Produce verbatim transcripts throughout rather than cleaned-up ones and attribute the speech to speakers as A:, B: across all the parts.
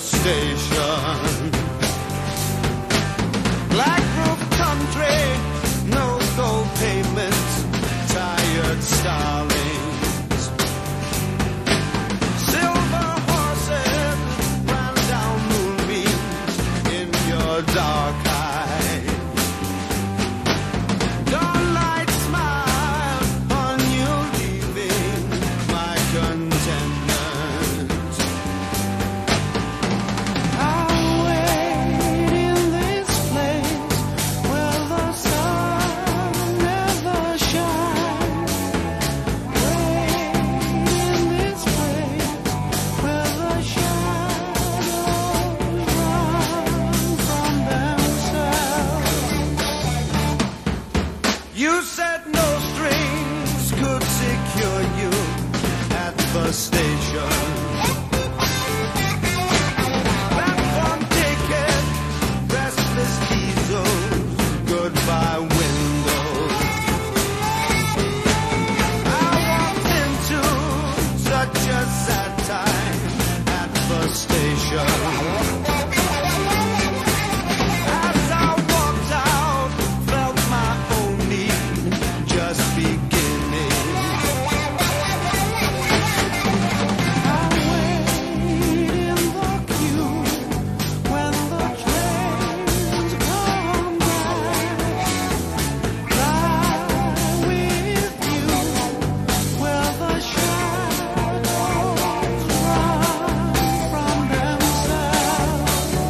A: station. Black roof country, no gold pavement, tired starlings. Silver horses ran down moonbeams in your dark eye. Dawnlight smile on you leaving my contentment. I'll wait in this place where the sun never shines. Wait in this place where the shadows run from themselves. You said no strings could secure you at the station. Platform ticket, restless diesels, goodbye windows. I walked into such a sad time at the station. As I walked out, felt my own need just beginning. I wait in the queue when the trains come back. Lie with you where the shadows run from themselves.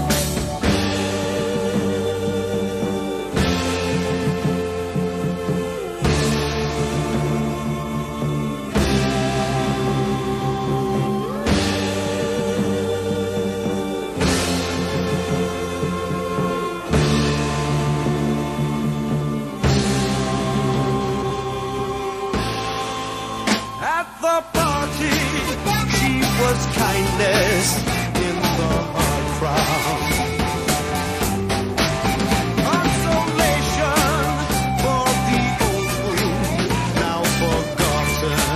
A: At the party, she was kindness in the hard crowd. Consolation for the old wound, now forgotten.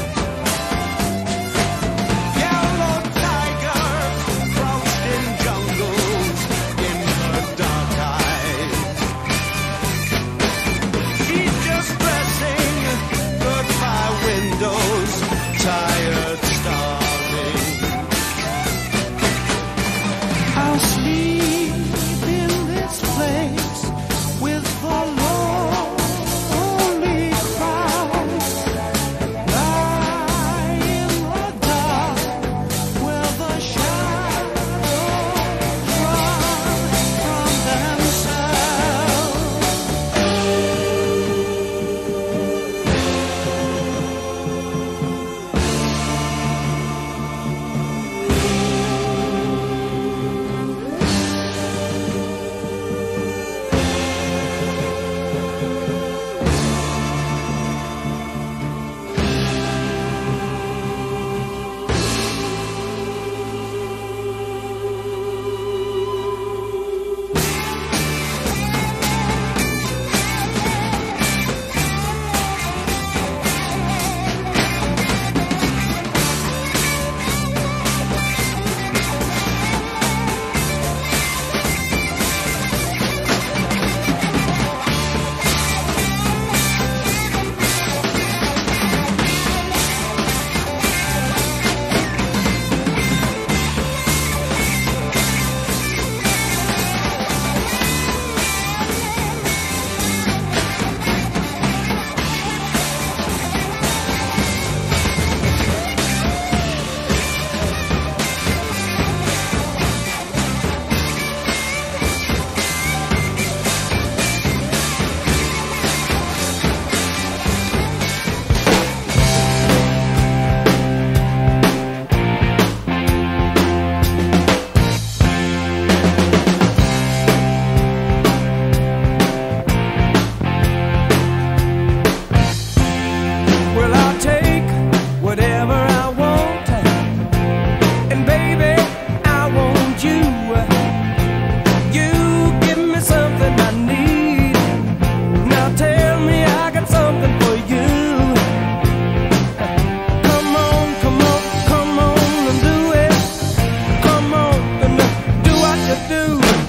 A: Yellow tigers crouched in jungles in her dark eyes. She's just dressing goodbye windows, tired starving. I'll sleep in this place with the lonely crowd. Lie in the dark where the shadows run from themselves. do.